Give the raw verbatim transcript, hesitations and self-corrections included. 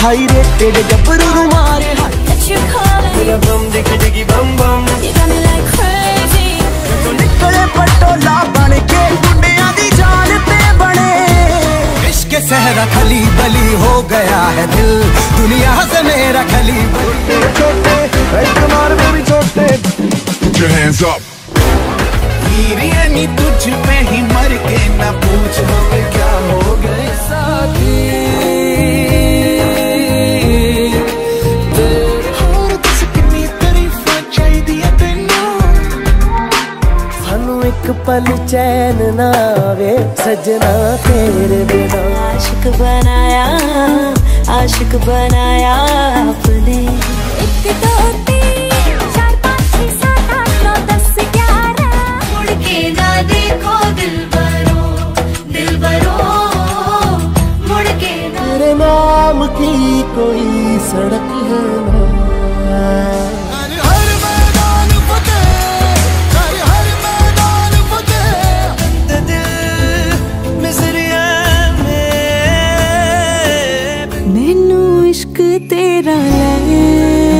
High rated गब्बरू नू मारे तेरा बम दिख दिगी बम बम तू निकले पटोला बन के गुंडिया दी जान पे बने। इश्क सहरा खली बली हो गया है दिल दुनिया से मेरा खली छोटे मार भी छोटे। Put your hands up. नी तुझ पे ही मर के ना पूछ हमें क्या हो गए साथी। और दस कितनी तारीफां चाहिए तेनू सानू एक पल चैन ना आवे सजना तेरे बिना। आशिक बनाया आशिक बनाया अपने। एक दो तीन चार पाँच छह सात आठ नौ दस ग्यारह मुड़ के ना देखो दिल बरो दिल बरो मुड़ के ना। तेरे नाम की कोई सड़क है ना। मैनू इश्क तेरा ले